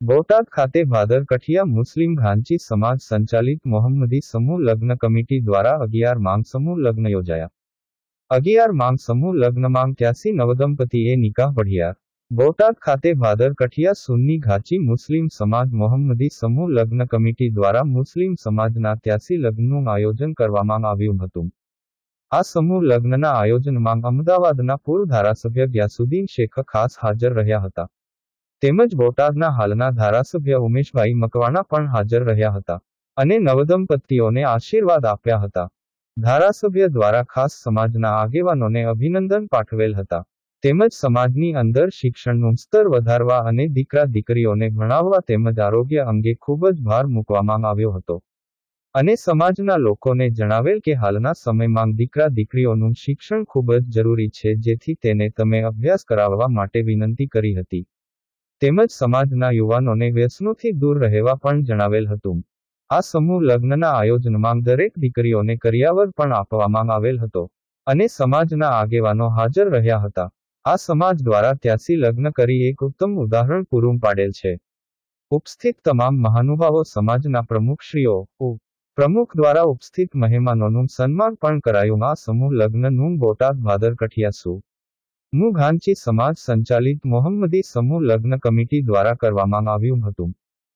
બોટાદ ખાતે ભાદર કઠિયા મુસ્લિમ ઘાંચી સમાજ સંચાલિત મોહમ્મદી સમૂહ લગ્ન કમિટી દ્વારા 11 માંગ સમૂહ લગ્ન યોજાયા। 11 માંગ સમૂહ લગ્નમાં 83 નવદંપતીએ નિકાહ પઢ્યા। બોટાદ ખાતે ભાદર કઠિયા સુન્ની ઘાંચી મુસ્લિમ સમાજ મોહમ્મદી સમૂહ લગ્ન કમિટી દ્વારા મુસ્લિમ સમાજના 83 લગ્નનું આયોજન કરવામાં આવ્યું હતું। આ સમૂહ લગ્નના આયોજનમાં અમદાવાદના પૂર્વ ધારાસભ્ય ગ્યાસુદ્દીન શેખ ખાસ હાજર રહ્યા હતા। તેમજ બોટાદના હાલના ધારાસભ્ય ઉમેશભાઈ મકવાણા પણ હાજર રહ્યા હતા અને નવદંપતીઓને આશીર્વાદ આપ્યા હતા। ધારાસભ્ય દ્વારા ખાસ સમાજના આગેવાનોને અભિનંદન પાઠવેલ હતા। તેમજ સમાજની અંદર શિક્ષણનું સ્તર વધારવા અને દીકરા દીકરીઓને ભણાવવા તેમજ આરોગ્ય અંગે ખૂબ જ ભાર મૂકવામાં આવ્યો હતો અને સમાજના લોકોને જણાવેલ કે હાલના સમયમાં દીકરા દીકરીઓનું શિક્ષણ ખૂબ જ જરૂરી છે, જેથી તેને તમે અભ્યાસ કરાવવા માટે વિનંતી કરી હતી। તેમજ સમાજના યુવાનોને વ્યસનોથી દૂર રહેવા પણ જણાવેલ હતું। આ સમૂહ લગ્નના આયોજનમાં દરેક દીકરીઓને કરિયાવર પણ આપવામાં આવેલ હતો અને સમાજના આગેવાનો હાજર રહ્યા હતા। આ સમાજ દ્વારા 83 લગ્ન કરી એક ઉત્તમ ઉદાહરણ પૂરું પાડેલ છે। ઉપસ્થિત તમામ મહાનુભાવો સમાજના પ્રમુખશ્રીઓ પ્રમુખ દ્વારા ઉપસ્થિત મહેમાનોનું સન્માન પણ કરાયું। આ સમૂહ લગ્નનું બોટાદ ભાદર કઠિયા મું ઘાંચી સમાજ સંચાલિત મોહમ્મદી સમૂહ લગ્ન કમિટી દ્વારા કરવામાં આવ્યું હતું।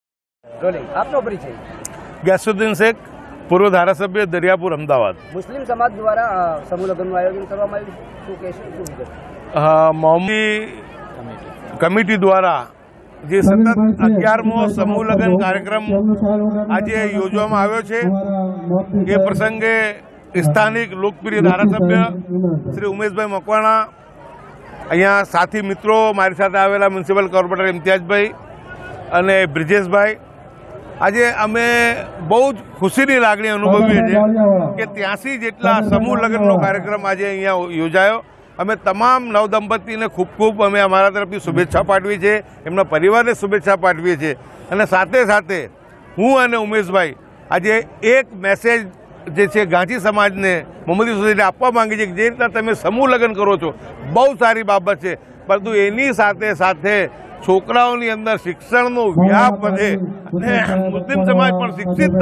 આપનો પરિચય? ગ્યાસુદ્દીન શેખ, પૂર્વ ધારાસભ્ય દરિયાપુર, અમદાવાદ। મુસ્લિમ સમાજ દ્વારા સમૂહ લગ્નનું આયોજન કરવામાં આવ્યું, શું કહેશો? મોહમ્મદી કમિટી દ્વારા જે સતત 11મો સમૂહ લગ્ન કાર્યક્રમ આજે યોજવામાં આવ્યો છે, એ પ્રસંગે સ્થાનિક લોકપ્રિય ધારાસભ્ય શ્રી ઉમેશભાઈ મકવાણા, અહીંયા સાથી મિત્રો મારી સાથે આવેલા મ્યુનિસિપલ કોર્પોરેટર ઇમ્તિયાઝભાઈ અને બ્રિજેશભાઈ, આજે અમે બહુ જ ખુશીની લાગણી અનુભવીએ છીએ કે 83 જેટલા સમૂહ લગ્નનો કાર્યક્રમ આજે અહીંયા યોજાયો। અમે તમામ નવદંપતીને ખૂબ ખૂબ અમે અમારા તરફથી શુભેચ્છા પાઠવી છે, એમના પરિવારને શુભેચ્છા પાઠવીએ છીએ અને સાથે સાથે હું અને ઉમેશભાઈ આજે એક મેસેજ જે છે ઘાંચી સમાજને મોહમ્મદી સોસાયટી આપવા માંગી છે કે જે રીતના તમે સમૂહ લગ્ન કરો છો બહુ સારી બાબત છે, પરંતુ એની સાથે સાથે છોકરાઓની અંદર શિક્ષણનો વ્યાપ વધે અને મુસ્લિમ સમાજ પણ શિક્ષિત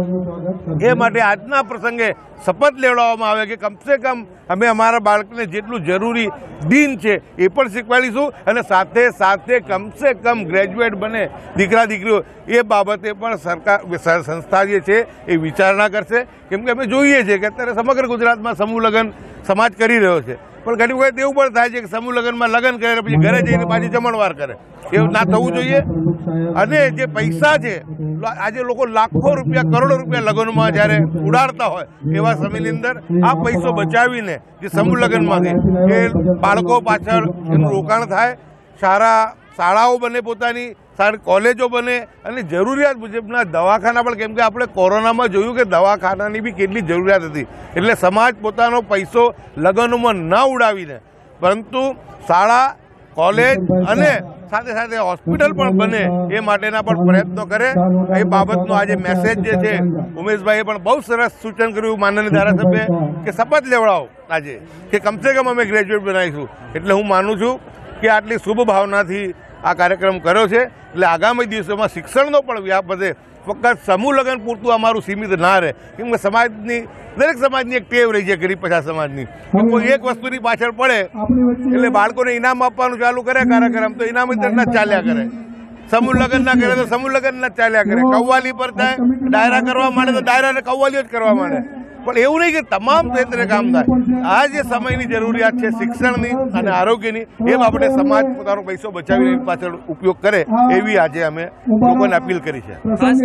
થાય એ માટે આજના પ્રસંગે શપથ લેવડાવવામાં આવે કે કમસે કમ અમે અમારા બાળકને જેટલું જરૂરી દીન છે એ પણ શીખવાડીશું અને સાથે સાથે કમસે કમ ગ્રેજ્યુએટ બને દીકરા દીકરીઓ એ બાબતે પણ સરકાર સંસ્થા જે છે એ વિચારણા કરશે। કેમ કે અમે જોઈએ છીએ કે અત્યારે સમગ્ર ગુજરાતમાં સમૂહ લગ્ન સમાજ કરી રહ્યો છે, પણ ઘણી વખત એવું પણ થાય છે કે સમૂહ લગ્નમાં લગ્ન કરે પછી ઘરે જઈને પાછી જમણવાર કરે, એવું ના થવું જોઈએ। અને જે પૈસા છે આજે લોકો લાખો રૂપિયા કરોડો રૂપિયા લગ્નમાં જ્યારે ઉડાડતા હોય એવા સમયની અંદર આ પૈસો બચાવીને જે સમૂહ લગ્નમાંથી એ બાળકો પાછળ એનું રોકાણ થાય, સારા શાળાઓ બને, પોતાની સારી કોલેજો બને અને જરૂરિયાત મુજબના દવાખાના પણ, કેમ કે આપણે કોરોનામાં જોયું કે દવાખાનાની બી કેટલી જરૂરિયાત હતી, એટલે સમાજ પોતાનો પૈસો લગ્નોમાં ન ઉડાવીને પરંતુ શાળા, કોલેજ અને સાથે સાથે હોસ્પિટલ પણ બને એ માટેના પણ પ્રયત્નો કરે। એ બાબતનો આજે મેસેજ જે છે ઉમેશભાઈએ પણ બહુ સરસ સૂચન કર્યું માનનીય ધારાસભ્ય કે શપથ લેવડાવો આજે કે કમસે કમ અમે ગ્રેજ્યુએટ બનાવીશું। એટલે હું માનું છું કે આટલી શુભ ભાવનાથી આ કાર્યક્રમ કર્યો છે, એટલે આગામી દિવસોમાં શિક્ષણનો પણ વ્યાપ વધે, ફક્ત સમૂહ લગ્ન પૂરતું અમારું સીમિત ના રહે। કેમ કે સમાજની દરેક સમાજની એક ટેવ રહી છે, ગરીબ પછાત સમાજની, કોઈ એક વસ્તુની પાછળ પડે એટલે બાળકોને ઇનામ આપવાનું ચાલુ કરે કાર્યક્રમ, તો ઇનામ ના ચાલ્યા કરે, સમૂહ લગ્ન ના કરે તો સમૂહ લગ્ન ના ચાલ્યા કરે, કવ્વાલી પર થાય ડાયરા કરવા માંડે તો ડાયરા ને કવ્વાલીઓ જ કરવા માંડે, પણ એવું નહીં કે તમામ ક્ષેત્રે કામ થાય। આ જે સમયની જરૂરિયાત છે શિક્ષણની અને આરોગ્યની, એ બાબતે સમાજ પોતાનો પૈસો બચાવીને એની પાછળ ઉપયોગ કરે એવી આજે અમે લોકોને અપીલ કરી છે।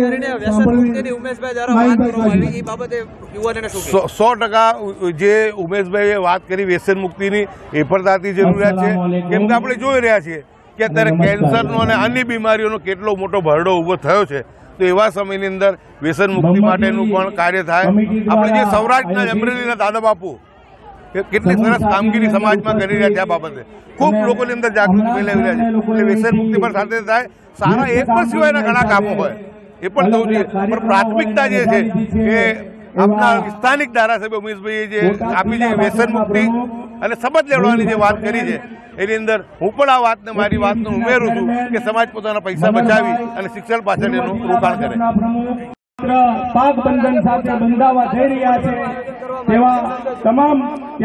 100% જે ઉમેશભાઈએ વાત કરી વ્યસન મુક્તિની એ પણ તાતી જરૂરિયાત છે, કેમ કે આપણે જોઈ રહ્યા છીએ કે અત્યારે કેન્સરનો અને અન્ય બીમારીઓનો કેટલો મોટો ભરડો ઊભો થયો છે, તો એવા સમયની અંદર વ્યસન મુક્તિ માટેનું પણ કાર્ય થાય। આપણે જે સૌરાષ્ટ્રના અમરેલીના દાદા બાપુ કેટલી સરસ કામગીરી સમાજમાં કરી રહ્યા છે, આ બાબતે ખૂબ લોકોની અંદર જાગૃતિ ફેલાવી રહ્યા છે, એટલે વ્યસન મુક્તિ પણ સાથે થાય। સારા એ પણ સિવાયના ઘણા કામો હોય એ પણ થવું જોઈએ, પણ પ્રાથમિકતા જે છે એ આપના સ્થાનિક ધારાસભ્ય ઉમેશભાઈએ જે આપી છે વ્યસન મુક્તિ અને શપથ લેવડાવવાની જે વાત કરી છે એની અંદર હું પણ આ વાતને મારી વાતને ઉમેરું છું કે સમાજ પોતાના પૈસા બચાવી અને શિક્ષણ પાછળ એનું રોકાણ કરે. પાક બંધન સાથે બંધાવા જઈ રહ્યા છે તેવા તમામ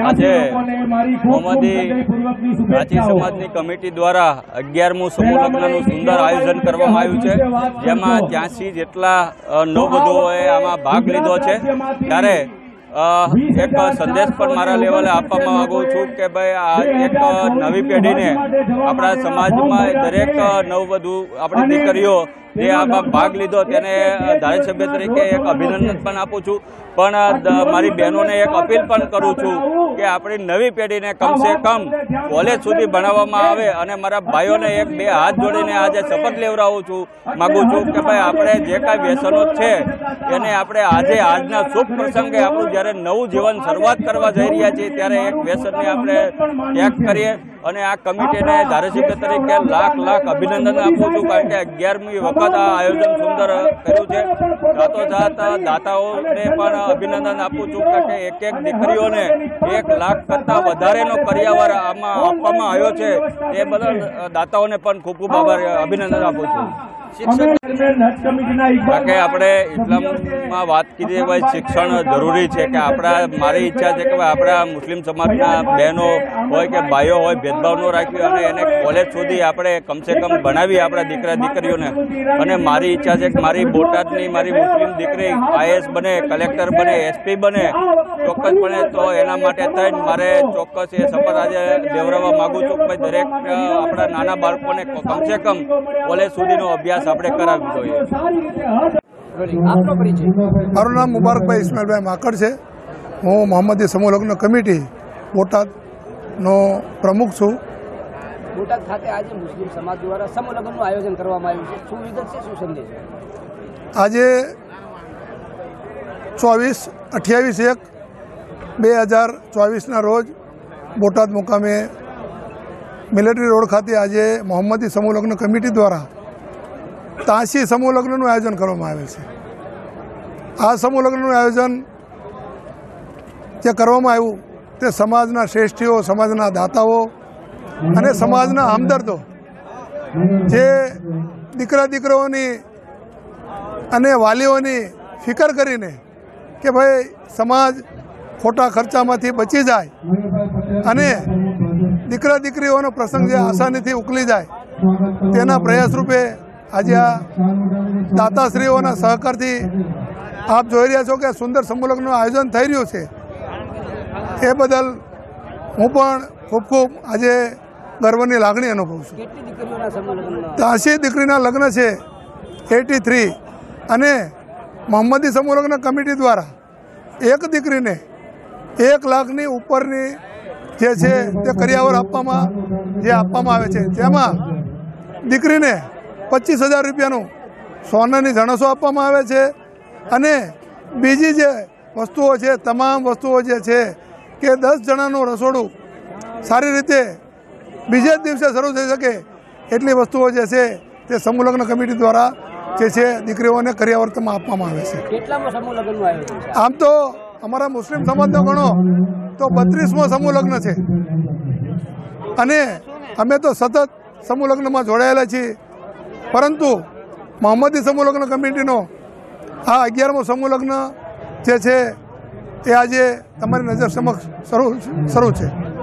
પ્રાચી સમાજની કમિટી દ્વારા 11મું સમૂહ લગ્નનું સુંદર આયોજન કરવામાં આવ્યું છે, જેમાં 83 જેટલા નવવધુઓએ આમાં ભાગ લીધો છે. ત્યારે એક સંદેશ પણ મારા લેવલે આપવા માંગુ છું કે ભાઈ આ એક નવી પેઢીને આપણા સમાજમાં દરેક નવવધુ આપણી દીકરીઓ જે આમાં ભાગ લીધો તેને ધારાસભ્ય તરીકે એક અભિનંદન પણ આપું છું. પણ મારી બહેનોને એક અપીલ પણ કરું છું કે આપણી નવી પેઢીને કમસે કમ કોલેજ સુધી ભણાવવામાં આવે. અને મારા ભાઈઓને એક બે હાથ જોડીને આજે શપથ લેવડાવું છું માગું છું કે ભાઈ આપણે જે કાંઈ વ્યસનો છે એને આપણે આજે આજના શુભ પ્રસંગે આપણું જ્યારે નવું જીવન શરૂઆત કરવા જઈ રહ્યા છીએ ત્યારે એક વ્યસનને આપણે ત્યાગ કરીએ. અને આ કમિટીને ધારાસભ્ય તરીકે લાખ અભિનંદન આપું છું, કારણ કે 11મી વખત આ આયોજન સુંદર કર્યું છે. સાથોસાથ દાતાઓને પણ અભિનંદન આપું છું, કારણ કે એક દીકરીઓને 1 લાખ કરતાં વધારેનો કરિયાવર આમાં આપવામાં આવ્યો છે. એ બદલ દાતાઓને પણ ખૂબ આભાર અભિનંદન આપું છું. કારણ કે આપણે ઇસ્લામમાં વાત કીધી ભાઈ શિક્ષણ જરૂરી છે, કે મારી ઈચ્છા છે કે આપણા મુસ્લિમ સમાજના બહેનો હોય કે ભાઈઓ હોય ભેદભાવ ન રાખવી અને એને કોલેજ સુધી આપણે કમસે કમ ભણાવીએ આપણા દીકરા દીકરીઓને. અને મારી ઈચ્છા છે કે મારી બોટાદની મારી મુસ્લિમ દીકરી IAS બને, કલેક્ટર બને, SP બને ચોક્કસપણે. તો એના માટે થઈને મારે ચોક્કસ એ શપથ આજે લેવડાવવા માગું છું કે ભાઈ દરેક આપણા નાના બાળકોને કમસે કમ કોલેજ સુધીનો અભ્યાસ આપણે કરાવવી જોઈએ. મારું નામ મુબારકભાઈ ઇસ્માઇલભાઈ માકડ છે. હું મોહમ્મદી સમૂહ લગ્ન કમિટી બોટાદનો પ્રમુખ છું. બોટાદ ખાતે આજે મુસ્લિમ સમાજ દ્વારા સમૂહ લગ્નનું આયોજન કરવામાં આવ્યું છે. શું વિગત છે, શું સંદેશ? આજે 28/1/2024ના રોજ બોટાદ મુકામે મિલિટરી રોડ ખાતે આજે મોહમ્મદી સમૂહ લગ્ન કમિટી દ્વારા 83 સમૂહ લગ્નનું આયોજન કરવામાં આવેલ છે. આ સમૂહ લગ્નનું આયોજન જે કરવામાં આવ્યું તે સમાજના શ્રેષ્ઠીઓ, સમાજના દાતાઓ અને સમાજના હમદર્દો જે દીકરા દીકરીઓની અને વાલીઓની ફિકર કરીને કે ભાઈ સમાજ ખોટા ખર્ચામાંથી બચી જાય અને દીકરા દીકરીઓનો પ્રસંગ જે આસાનીથી ઉકલી જાય તેના પ્રયાસ રૂપે આજે આ દાતાશ્રીઓના સહકારથી આપ જોઈ રહ્યા છો કે સુંદર સમૂહ લગ્નનું આયોજન થઈ રહ્યું છે. એ બદલ હું પણ ખૂબ આજે ગર્વની લાગણી અનુભવું છું. 83 દીકરીના લગ્ન છે, 83. અને મોહમ્મદી સમૂહ લગ્ન કમિટી દ્વારા એક દીકરીને 1 લાખની ઉપરની જે છે તે કરિયાવર આપવામાં આવે છે. તેમાં દીકરીને 25,000 રૂપિયાનું સોનાની જણસો આપવામાં આવે છે. અને બીજી જે વસ્તુઓ છે, તમામ વસ્તુઓ જે છે કે 10 જણાનું રસોડું સારી રીતે બીજે જ દિવસે શરૂ થઈ શકે એટલી વસ્તુઓ જે છે તે સમૂહ લગ્ન કમિટી દ્વારા જે છે દીકરીઓને કરિયાવરમાં આપવામાં આવે છે. આમ તો અમારા મુસ્લિમ સમાજનો ગણો તો 32મો સમૂહ લગ્ન છે અને અમે તો સતત સમૂહ લગ્નમાં જોડાયેલા છીએ. પરંતુ મોહમ્મદી સમૂહ લગ્ન કમિટીનો આ 11મો સમૂહ લગ્ન જે છે એ આજે તમારી નજર સમક્ષ શરૂ છે.